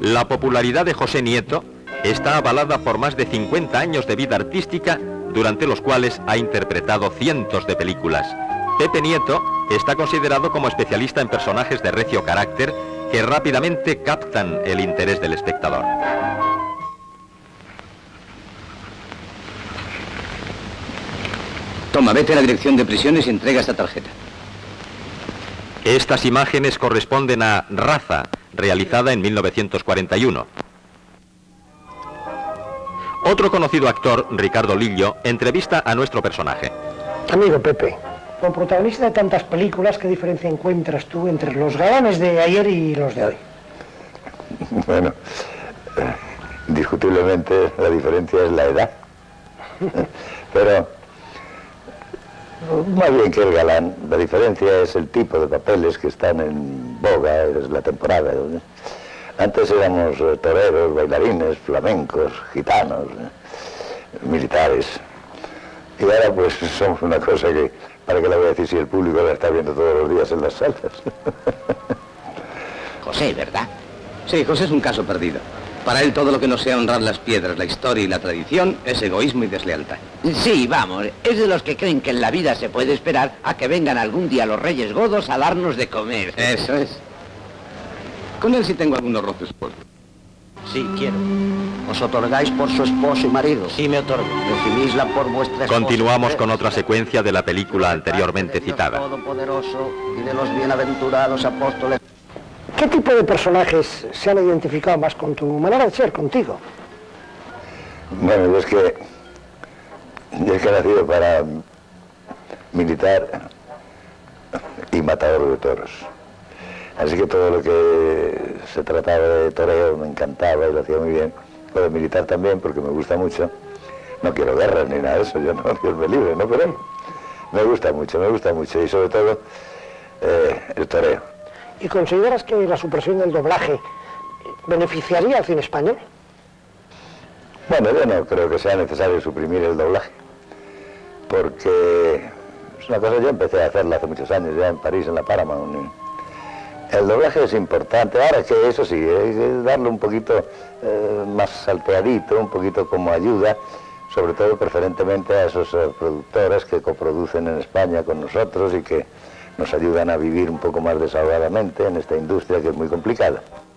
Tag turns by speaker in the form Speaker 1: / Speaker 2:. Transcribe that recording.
Speaker 1: La popularidad de José Nieto está avalada por más de 50 años de vida artística, durante los cuales ha interpretado cientos de películas. Pepe Nieto está considerado como especialista en personajes de recio carácter que rápidamente captan el interés del espectador.
Speaker 2: Toma, vete a la dirección de prisiones y entrega esta tarjeta.
Speaker 1: Estas imágenes corresponden a Raza, realizada en 1941. Otro conocido actor, Ricardo Lillo, entrevista a nuestro personaje.
Speaker 3: Amigo Pepe, como protagonista de tantas películas, ¿qué diferencia encuentras tú entre los galanes de ayer y los de hoy?
Speaker 4: Bueno, indiscutiblemente la diferencia es la edad. Pero, más bien que el galán, la diferencia es el tipo de papeles que están en boga, es la temporada. Antes éramos toreros, bailarines, flamencos, gitanos, militares. Y ahora pues somos una cosa que, ¿para qué la voy a decir si el público la está viendo todos los días en las salas?
Speaker 2: José, ¿verdad? Sí, José es un caso perdido. Para él todo lo que no sea honrar las piedras, la historia y la tradición es egoísmo y deslealtad.
Speaker 5: Sí, vamos, es de los que creen que en la vida se puede esperar a que vengan algún día los reyes godos a darnos de comer.
Speaker 2: Eso es. Con él sí tengo algunos roces puestos.
Speaker 5: Sí, quiero. ¿Os otorgáis por su esposo y marido? Sí, me otorgo. Recibísla por vuestra esposa.
Speaker 1: Continuamos con otra secuencia de la película anteriormente citada.
Speaker 5: Todopoderoso y de los bienaventurados apóstoles.
Speaker 3: ¿Qué tipo de personajes se han identificado más con tu manera de ser, contigo?
Speaker 4: Bueno, yo es que he nacido para militar y matador de toros. Así que todo lo que se trataba de toreo me encantaba y lo hacía muy bien. Lo de militar también, porque me gusta mucho. No quiero guerras ni nada de eso, yo no, Dios me libre, ¿no? Pero me gusta mucho y sobre todo el toreo.
Speaker 3: ¿Y consideras que la supresión del doblaje beneficiaría al cine español?
Speaker 4: Bueno, yo no creo que sea necesario suprimir el doblaje, porque es una cosa, yo empecé a hacerla hace muchos años, ya en París, en la Paramount. El doblaje es importante, ahora que eso sí, hay que darle un poquito más salteadito, un poquito como ayuda, sobre todo preferentemente a esos productores que coproducen en España con nosotros y que nos ayudan a vivir un poco más desahogadamente en esta industria que es muy complicada.